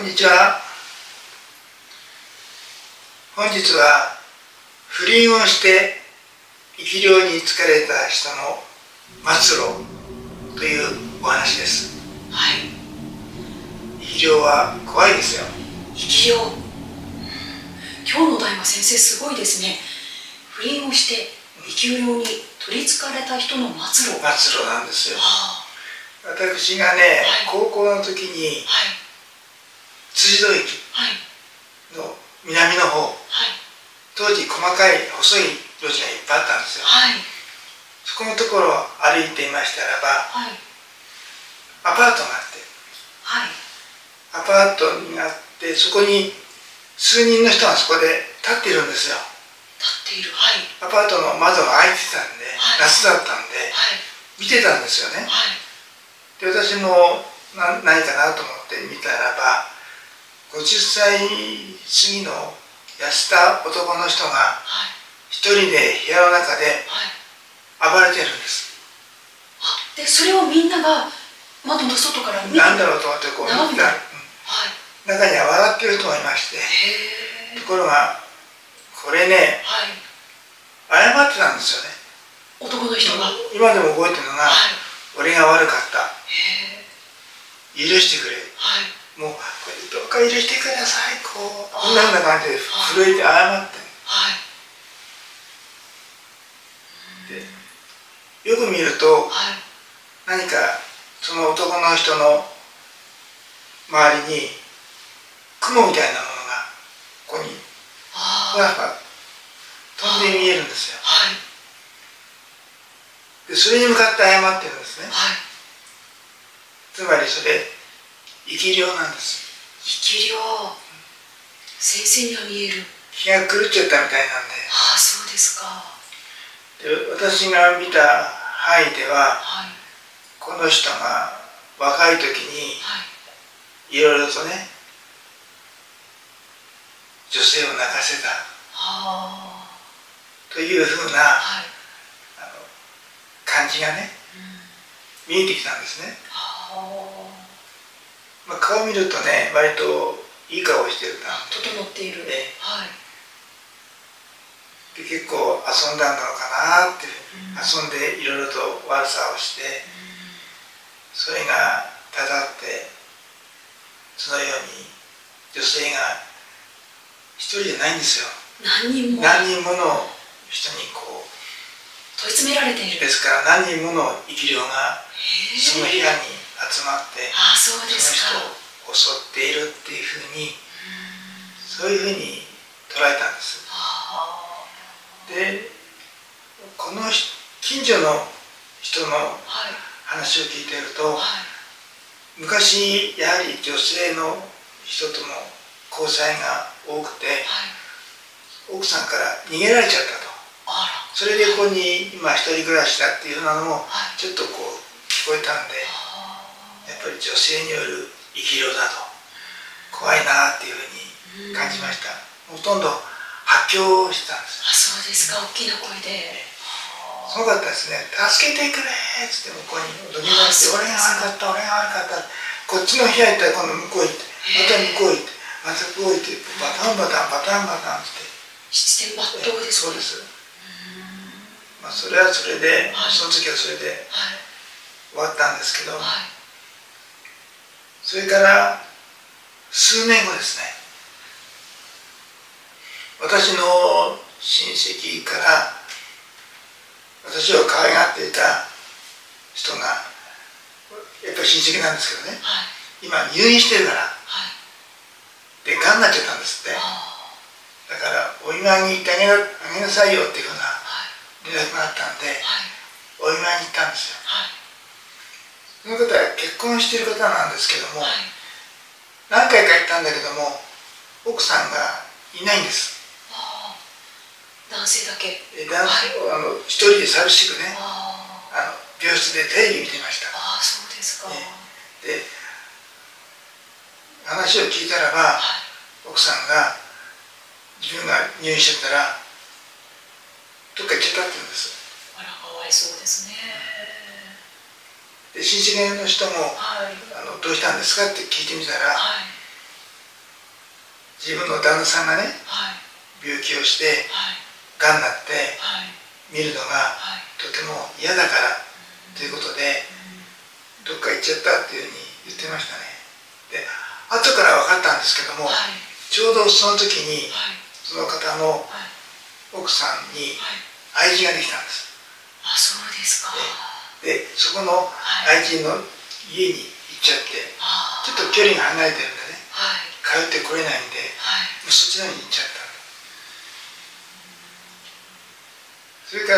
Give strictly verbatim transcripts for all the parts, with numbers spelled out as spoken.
んにちは。本日は不倫をして生き量に疲れた人の末路というお話です。 はい。 生き量は怖いですよ。 生き量。今日の題は先生すごいですね。不倫をして生き量に取りつかれた人の末路。 末路なんですよ。 はあ、 私がね、 はい、 高校の時に、 はい、 辻堂駅の南の方、 はい、 当時細かい細い路地がいっぱいあったんですよ。 はい、 そこのところを歩いていましたらば、 はい、 アパートがあって、 はい、 アパートにあって、そこに数人の人がそこで立っているんですよ。 立っている。はい。 アパートの窓が開いてたんで、 はい、 夏だったんで、 はい、 見てたんですよね。 はい、 で、私もな何かなと思って見たらば、ごじゅっさい過ぎの痩せた男の人が一人で部屋の中で暴れてるんです。 あ、でそれをみんなが窓の外から見て、 なんだろうと思ってこう見たら、うん、中には笑ってる人がいまして、ところがこれね、はい、謝ってたんですよね。 男の人が。 今でも覚えてるのが、はい、俺が悪かった、許してくれ、はい、もうこれどうか許してください、こうこんなような感じで震えて謝って、はい、でよく見ると、はい、何かその男の人の周りに雲みたいなものがここにふわふわ飛んで見えるんですよ。はい、でそれに向かって謝ってるんですね。はい、つまりそれ生き量なんです。 生き量、先生には見える。 気が狂っちゃったみたいなんで。 ああ、そうですか。 で、私が見た範囲では、はい、この人が若い時に、はい、いろいろとね、女性を泣かせた、はあ、というふうな、はい、あの感じがね、うん、見えてきたんですね。はあ、まあ、顔を見るとね、割といい顔をしてるな。 整っている。 ね、はい。で、結構遊んだのかなって、うん、遊んでいろいろと悪さをして、うん、それがたたって、そのように女性が一人じゃないんですよ。 何人も。 何人もの人にこう問い詰められている。 ですから何人もの生き量がその部屋に集まって、 ああ、そうですか、 その人を襲っているっていうふうに、そういうふうに捉えたんです。で、この近所の人の話を聞いていると、はい、昔やはり女性の人との交際が多くて、はい、奥さんから逃げられちゃったと。あら、それでここに今一人暮らしだっていうのもちょっとこう聞こえたんで、やっぱり女性による生き量だと怖いなっていうふうに感じました。ほとんど発狂してたんです。 あ、そうですか。大きな声で。 すごかったですね。助けてくれーっつって向こうに踊りまして、俺が悪かった、俺が悪かった。こっちの部屋行ったら今度向こう行って、また向こう行って、また向こう行って、バタンバタンバタンバタンって。 七点抜刀ですか。 そうです。まあそれはそれで、はい、その時はそれで終わったんですけど、はい、それから数年後ですね、私の親戚から私を可愛がっていた人が、やっぱり親戚なんですけどね、はい、今入院してるから、はい、で、がんになっちゃったんですって。だからお見舞いに行ってあげな、あげなさいよっていうふうな連絡があったんで、はい、お見舞いに行ったんですよ。はい、その方は結婚している方なんですけども、はい、何回か行ったんだけども奥さんがいないんです。 男性だけ。 男性、はい、あの一人で寂しくね、あの病室でテレビ見てました。 ああ、そうですか。 ね、で話を聞いたらば、はい、奥さんが自分が入院してたらどっか行っちゃったって言うんです。 あら、かわいそうですね。 で親戚の人も、はい、あのどうしたんですかって聞いてみたら、はい、 自分の旦那さんがね、 はい、 病気をしてはい、 がんになってはい、 見るのがはい、 とても嫌だからということで、どっか行っちゃったっていうふうに言ってましたね。で、後から分かったんですけども、 はい、 ちょうどその時にはい、 その方のはい、 奥さんにはい、 愛人ができたんです。 あ、そうですか。 で、そこの愛人の家に行っちゃって、ちょっと距離が離れてるんでね、 はい、 通ってこれないんで、 はい、 もうそっちの方に行っちゃった。それから、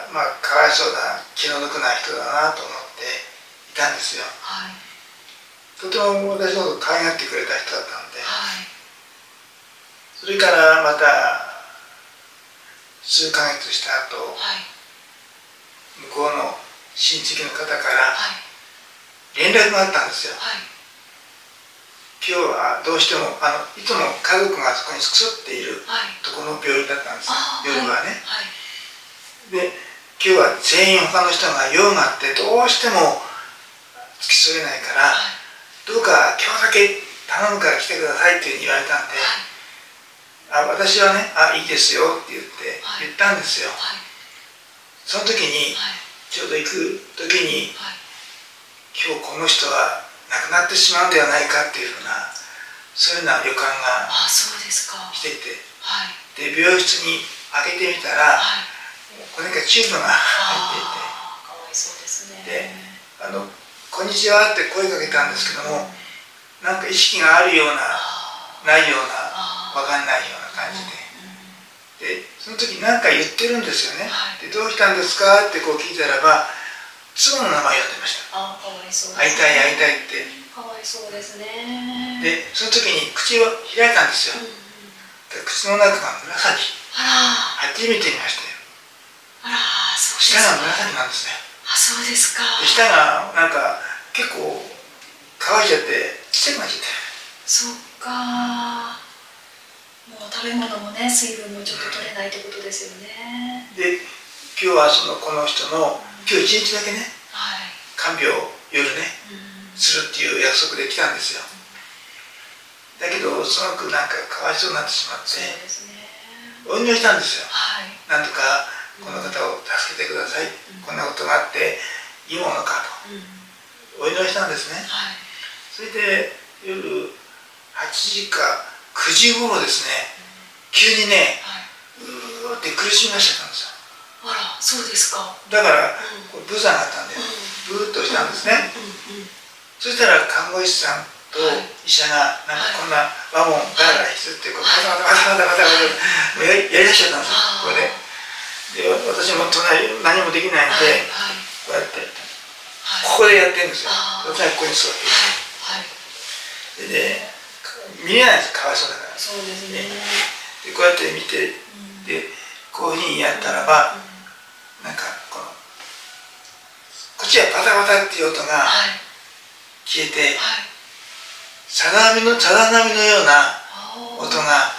まあ、かわいそうな気の毒な人だなと思っていたんですよ。 はい、 とても私のこと可愛がってくれた人だったんで、 はい、 それからまた数ヶ月した後、 はい、 向こうの親戚の方からはい、 連絡があったんですよ。 はい、 今日はどうしてもあのいつも家族がそこに宿っているはい、 ところの病院だったんですよ、 あ、 夜はね。 はい、 で、今日は全員他の人が用があってどうしても付き添えないから、 はい、 どうか今日だけ頼むから来てくださいっていうふうに言われたんで、あ、私はね、あ、いいですよって言って、 はい、 言ったんですよ。 はい、 その時に、 はい、 ちょうど行く時に、 はい、 今日この人は亡くなってしまうんではないかっていうふうな、そういうような予感があ、そうですか。 していて、 はい、 で、病室に開けてみたら、 はい、 これがチューブが入っていて、 あー、かわいそうですね。 で、あの、こんにちはって声かけたんですけども、なんか意識があるような、ないような、わかんないような感じで。で、その時何か言ってるんですよね。 はい、 で、どうしたんですかってこう聞いたらば、妻の名前呼んでました。 あ、かわいそうですね。 会いたい会いたいって。 かわいそうですね。 で、その時に口を開いたんですよ。 うんうん、 で、口の中が紫。 あ初めて見ましたよ。 ら、あら、そうです舌か。 が紫なんですね。 あ、そうですか。 で、舌がなんか結構乾いちゃってちっちゃくなっちゃって。 そっか。もう食べ物もね、水分もちょっと取れないってことですよね。 で、今日はそのこの人の今日一日だけね、 はい、 看病を夜ね、 うん、 するっていう約束で来たんですよ。だけどすごくなんかかわいそうになってしまって、 そうですね。 お祈りしたんですよ。 はい、 なんとかこの方を助けてください、 うん、 こんなことがあっていいものかと、うん、お祈りしたんですね。 はい、 それで夜はちじかくじ頃ですね、急にね、はい、うーって苦しみがしちゃったんですよ。 あら、そうですか。 だから、うん、ブザーがあったんで、ブーッとしたんですね。そしたら看護師さんと医者がなんかこんなワゴンガラガラ引きずってこうバタバタバタバタバタバタやりやりだしちゃったんですよ、これで。で、私も隣何もできないんで、こうやってここでやってるんですよ。私はここに座っていて、で、見れないんです、かわいそうだから。 そうですね。 で、こうやって見て、で、こういうふうにやったらば、なんかこのこっちはバタバタっていう音が消えて、さざ波のさざ波のような音が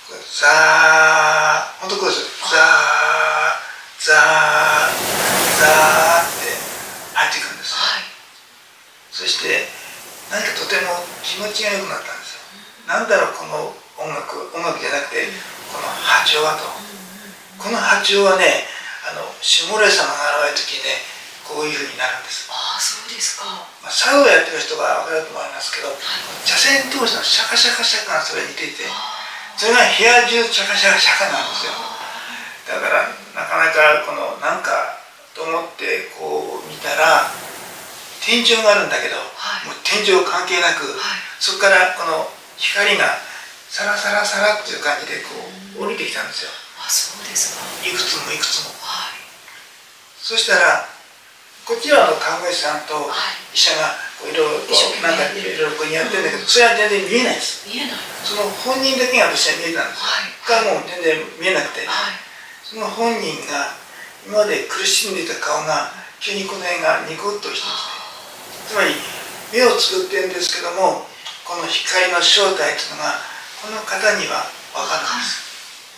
ザー、本当こうですよ、ザーザーザーって入ってくるんですよ。そして何かとても気持ちが良くなったんですよ。なんだろうこの音楽、音楽じゃなくてこの波長はと。この波長はね、あの守護霊様が現れる時にね、こういうふうになるんです。 ああ、そうですか。 まあ、作業をやってる人は分かると思いますけど、茶筅通しのシャカシャカシャカがそれに似ていて、それが部屋中シャカシャカシャカなんですよ。だからなかなかこのなんかと思ってこう見たら天井があるんだけど、はい、もう天井関係なく、はい、そこからこの光がサラサラサラっていう感じでこう降りてきたんですよ。 あ、そうですか。 いくつもいくつも。 はい、 そしたらこっちは看護師さんと医者がいろいろなんかいろいろこうやってるんだけど、それは全然見えないです。 見えない。 その本人だけが私は見えたんですよ。がもう全然見えなくて、その本人が今まで苦しんでいた顔が急にこの辺がニコッとしてですね、つまり目を作ってるんですけども、この光の正体というのがこの方には分かるんです。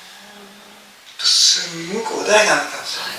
すんごく穏やかになったんですよ。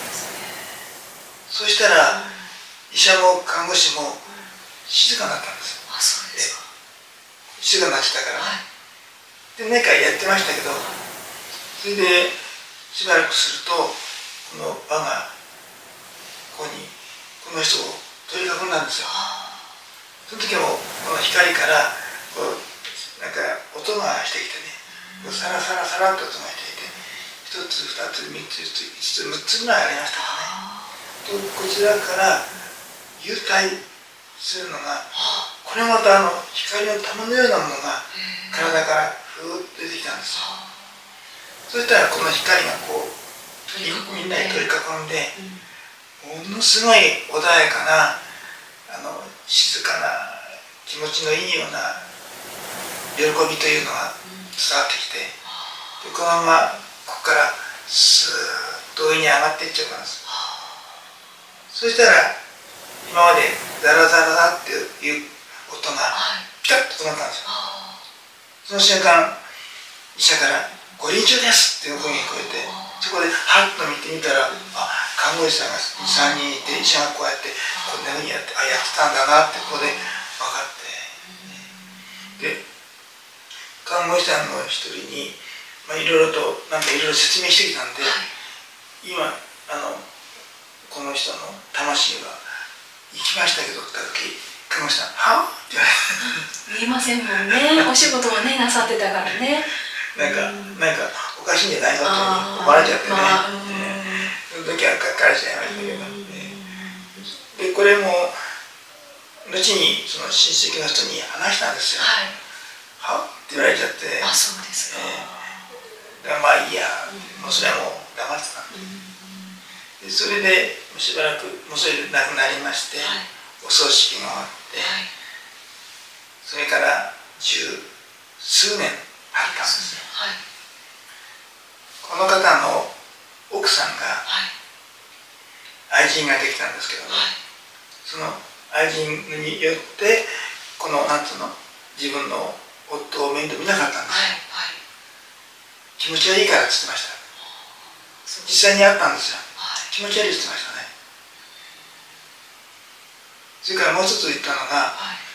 そしたら医者も看護師も静かになったんです。 あ、そうですか。 静かになってたからね。 で何回やってましたけど、それでしばらくするとこの輪がここにこの人を取り囲んだんですよ。その時もこの光からこうなんか音がしてきてね、こうサラサラサラっと音がしていて、ひとつふたつみっついつつむっつぐらいありましたかね。とこちらから幽体するのが、これまたあの光の玉のようなものが体からふーっと出てきたんですよ。そしたらこの光がこうみんなに取り囲んで、ものすごい穏やかなあの静かな気持ちのいいような喜びというのが伝わってきて、でこのままここからスーッと上に上がっていっちゃったんです。そしたら今までザラザラザっていう音がピタッと止まったんですよ。その瞬間医者から「ご臨終です」っていう声が聞こえて、そこでハッと見てみたら、あ、看護師さんがにさんにんいて、医者がこうやってこんなふうにやって、あ、やってたんだなってここで分かって、で看護師さんの一人に、まあ、いろいろとなんかいろいろ説明してきたんで、今あのこの人の魂が行きましたけどって言った時、看護師さん「はあ?」って言われて見えませんもんね、お仕事をねなさってたからね。 なんか、なんかおかしいんじゃないのって思われちゃってね、その時はがっかりしちゃいましたけど、でこれも後にその親戚の人に話したんですよ。はって言われちゃって、 あ、そうですか。 だからまあいいや、もうそれはもう黙ってたんで、でそれでしばらくもうそれで亡くなりまして、お葬式が終わって、それから十数年あったんですよ。この方の奥さんが愛人ができたんですけども、その愛人によってこのなんつうの自分の夫を面倒見なかったんですよ。気持ちがいいからって言ってました。実際にあったんですよ。気持ち悪いって言ってましたね。それからもう一つ言ったのが、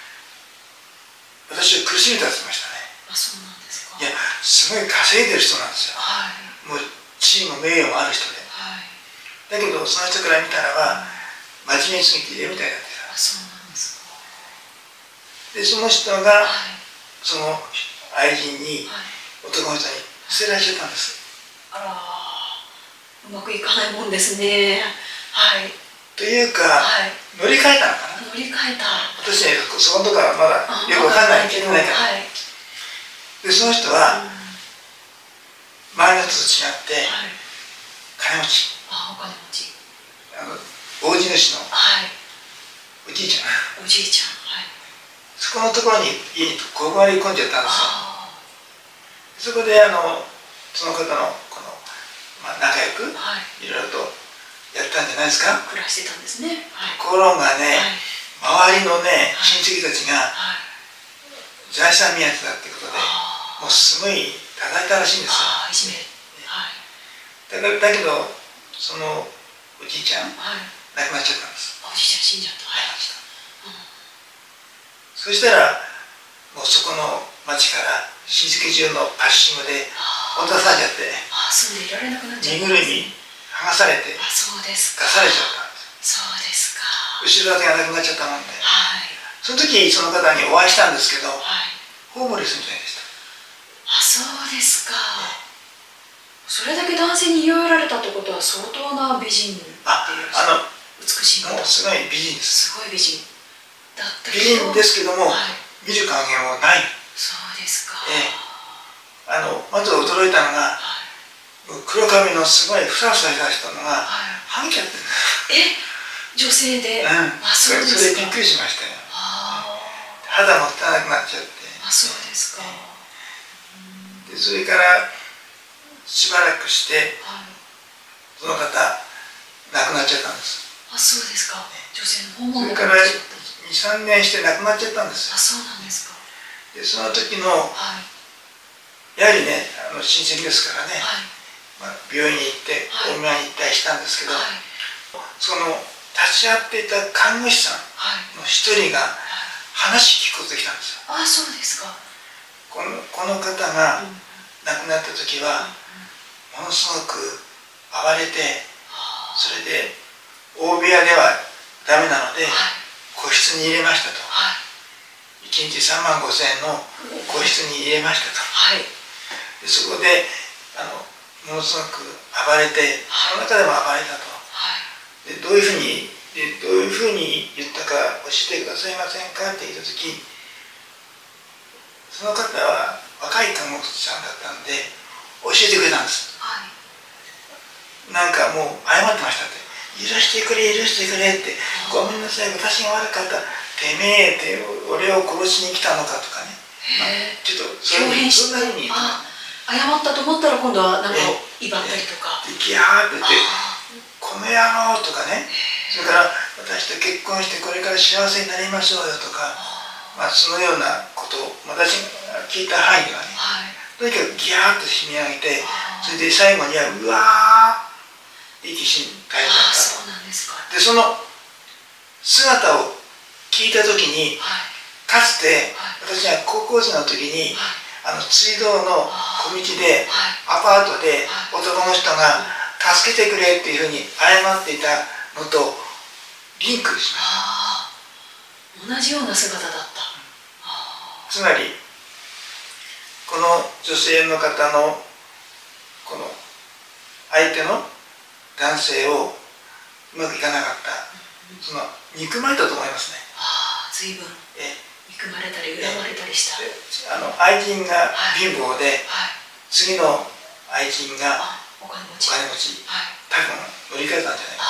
私を苦しめたって言ってましたね。 あ、そうなんですか。 いや、すごい稼いでる人なんですよ。もう地位も名誉もある人で。だけどその人から見たらば真面目にすぎて家みたいだってさ。 あ、そうなんですか。 でその人がその愛人に、男の人に捨てられちゃったんです。 あら、うまくいかないもんですね。はい。 というか、乗り換えたのかな。 乗り換えた。 私ね、そのとこはまだよくわかんない、聞いてないから。でその人は周りの人と違って金持ち。 あ、お金持ち。 あの大地主のおじいちゃん。 おじいちゃん。 そこのところに家にここまで込んじゃったんですよ。そこであのその方のこの、まあ、仲良くいろいろとやったんじゃないですか。 暮らしてたんですね。 ところがね、周りのね親戚たちが財産目当てだってことで、もうすごい叩いたらしいんですよ。だからだけどそのおじいちゃん亡くなっちゃったんです。 おじいちゃん死んじゃった。 そしたらもうそこの町から親戚中のパッシングで追い出されちゃって、 住んでいられなくなっちゃ身ぐるみ剥がされて出そうですか。 されちゃったんです。 そうですか。 後ろ盾がなくなっちゃったもんで、その時その方にお会いしたんですけど、ホームレスみたいでした。 あ、そうですか。それだけ男性に言い寄られたってことは相当な美人っていう。 あ、あの美しい方。 もうすごい美人です。 すごい美人だった美人ですけども、見る加減はない。 そうですか。 ええ、あのまず驚いたのが、黒髪のすごいふさふさした人のがはげちゃってるんです。 え、女性で。 あ、そうですか。それびっくりしましたよ。肌も汚くなっちゃって。 あ、そうですか。 でそれからしばらくしてその方亡くなっちゃったんです。 あ、そうですか。女性の方も。 それからにさんねんして亡くなっちゃったんですよ。 あ、そうなんですか。 でその時のやはりね、あの親戚ですからね、まあ、病院に行ってお見舞いに行ったりしたんですけど、その立ち会っていた看護師さんの一人が話聞くことできたんですよ。 あ、そうですか。 このこの方が亡くなった時はものすごく暴れて、それで大部屋ではダメなので個室に入れましたと、いちにちさんまんごせんえんの個室に入れましたと、でそこであのものすごく暴れて、その中でも暴れたと、でどういうふうにでどういうふうに言ったか教えてくださいませんかって言った時、その方は若い看護師さんだったんで教えてくれたんです、はい、なんかもう謝ってましたって、許してくれ許してくれって、ごめんなさい私が悪かった、てめえって俺を殺しに来たのかとかね、まあ、ちょっとそういうそんなふうに言って謝ったと思ったら今度はなんか威張ったりとか、 でギャーって言ってこの野郎とかね、それから私と結婚してこれから幸せになりましょうよとか、まあ、そのようなことを私が聞いた範囲ではね、はい、とにかくギャーッと締め上げて、それで最後にはうわー息しに耐えたんだと。そうなんですか。でその姿を聞いた時に、はい、かつて私が高校生の時に、はい、あの水道の小道で、はい、アパートで男の人が助けてくれっていうふうに謝っていたのとリンクしました。 同じような姿だった。 つまりこの女性の方のこの相手の男性をうまくいかなかった、その憎まれたと思いますね。 ああ、随分憎まれたり恨まれたりした。 あの愛人が貧乏で、はい、次の愛人がお金持ち、お金持ち、はい、多分乗り換えたんじゃないか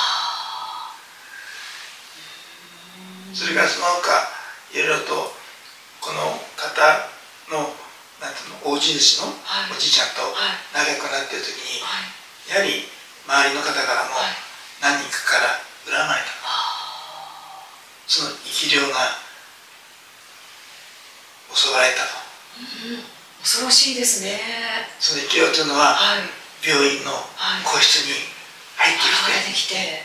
な。それからその他いろいろとこの方のなんていうの大地主のおじいちゃんと仲良くなっている時に、はい、やはり周りの方からも何人かから恨まれた、はい、その生き量が襲われたと、 うん、恐ろしいですね。 その生き量というのは、はい、病院の個室に入ってきて、はい、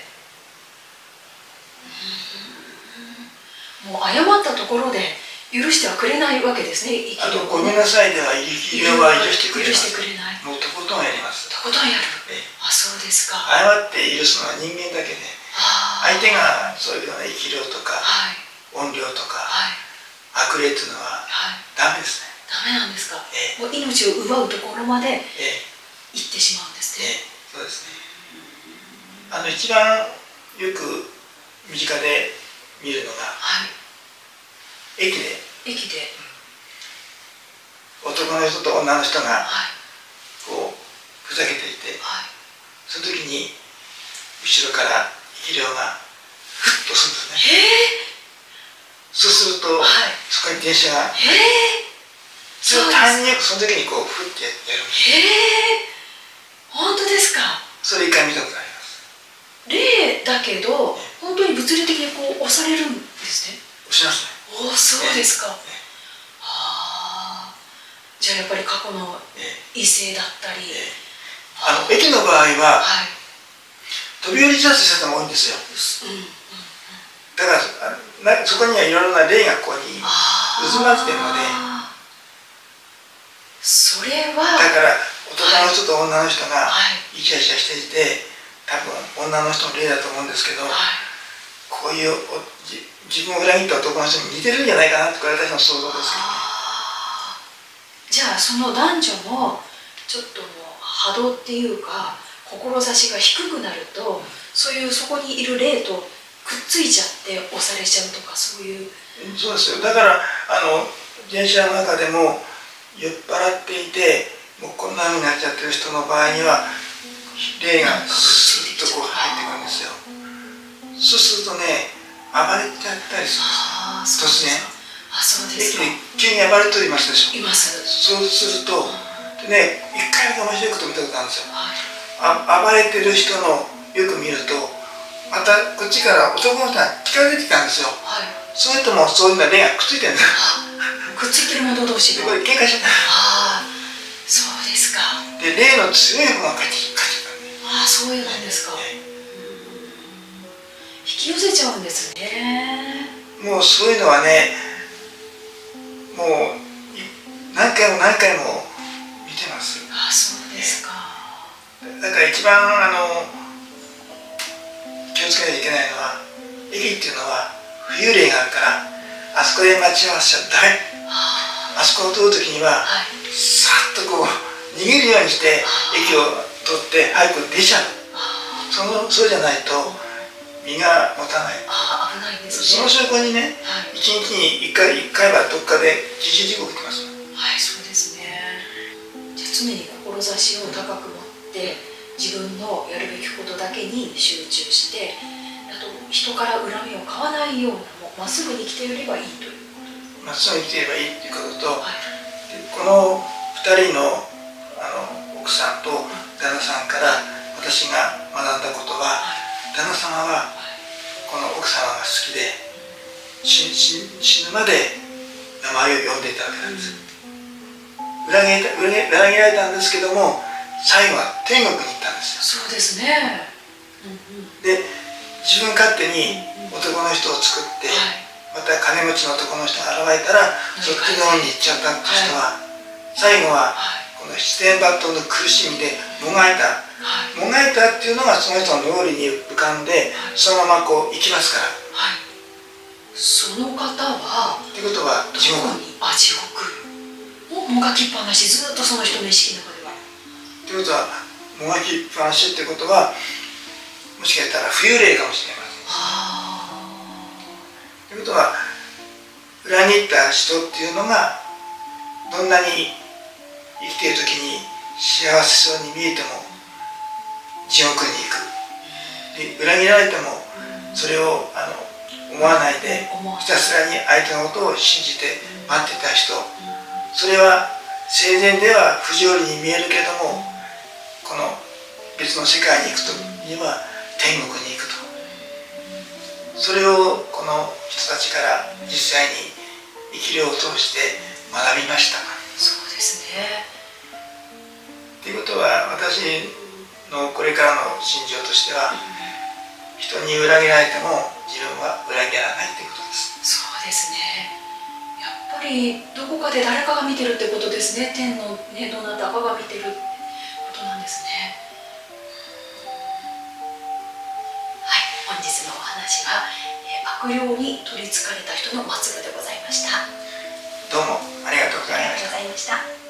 もう謝ったところで許してはくれないわけですね。 あとごめんなさいでは生き量は許してくれない。もうとことんやります。 とことんやる。あ、そうですか。 謝って許すのは人間だけで、相手がそういうような生き量とか怨霊とか悪霊というのはダメですね。 ダメなんですか。もう命を奪うところまで行ってしまうんですね。 そうですね。あの一番よく身近で見るのが、駅で駅で男の人と女の人がこうふざけていて、はい、その時に後ろから生き量がフッとするんですね。そうすると、はい、そこに電車がそのタイミングよくその時にこうフッてやるんです。 へえ、本当ですか。 それ一回見たことあります。 霊だけど本当に物理的にこう押されるんですね。 押しますね。 おお、そうですか。はあ、じゃあやっぱり過去の異性だったり、 あの駅の場合は、はい、飛び降り自殺した人が多いんですよ。うんうんうん、だからそこにはいろいろな霊がここに渦巻いてるので、 それはだから男の人と女の人がイチャイチャしていて、多分女の人の霊だと思うんですけど、はい、こういう自分を裏切った男の人に似てるんじゃないかなって、これは私の想像ですけどね。 じゃあその男女のちょっともう波動っていうか志が低くなると、そういうそこにいる霊とくっついちゃって押されちゃうとか、そういう。 そうですよ。だからあの電車の中でも酔っ払っていてもうこんな風になっちゃってる人の場合には霊がスッとこう入ってくるんですよ。そうするとね、暴れちゃったりするんですね、突然。 あ、そうですか。 駅で急に暴れていますでしょ。 います。 そうするとでね、一回だけ面白いこと見たことあるんですよ。あ、暴れてる人のよく見るとまたこっちから男の人が近づいてきたんですよ。はい、それともそういうの霊がくっついてるんですよ。 くっついてる者同士でこれ喧嘩しちゃった。 ああ、そうですか。 で霊の強い方が勝ち勝っちゃったんで。 ああ、そうなんですか。引き寄せちゃうんですね。 もうそういうのはね、もう何回も何回も見てます。 あ、そうですか。 だから一番あの気をつけなきゃいけないのは、駅っていうのは浮遊霊があるから、あそこで待ち合わせちゃダメ。あそこを通るときには、はい、さっとこう逃げるようにして駅を通って早く出ちゃう。そのそうじゃないと身が持たない。 あ、危ないですね。 その証拠にね、はい、いちにちにいっかい、いっかいはどっかで実施事故起きます。 はい、そうですね。じゃあ常に志を高く持って自分のやるべきことだけに集中して、あと人から恨みを買わないような、もうまっすぐに生きていればいいということ。 まっすぐに生きていればいいということと、 はい、 このふたりの、あの奥さんと旦那さんから私が学んだことは、旦那様はこの奥様が好きで、死, 死ぬまで名前を呼んでいたわけなんです。裏切られた、裏切られたんですけども、最後は天国に行ったんですよ。 そうですね。 うんうん、で、自分勝手に男の人を作って、はい、また金持ちの男の人が現れたら、そっちの方に行っちゃったって人は、最後はこの七転八倒の苦しみでもがいた、はい、もがいたっていうのがその人の脳裏に浮かんで、はい、そのままこう生きますから。 はい、その方はっていうことは地獄に。あ、地獄もがきっぱなし、ずっとその人の意識の中では。 ということは、もがきっぱなしってことは、もしかしたら浮遊霊かもしれません。はあ。ということは、裏切った人っていうのがどんなに生きている時に幸せそうに見えても地獄に行く。で、裏切られてもそれをあの思わないで、ひたすらに相手のことを信じて待ってた人、それは生前では不条理に見えるけれども、この別の世界に行くとには天国に行くと。それをこの人たちから実際に生きるを通して学びました。 そうですね。 ということは、私のこれからの信条としては、人に裏切られても自分は裏切らないということです。 そうですね。やっぱりどこかで誰かが見てるってことですね。天のね、どなたかが見てるってことなんですね。はい、本日のお話は、えー、悪霊に取りつかれた人の末路でございました。 どうもありがとうございました。 ありがとうございました。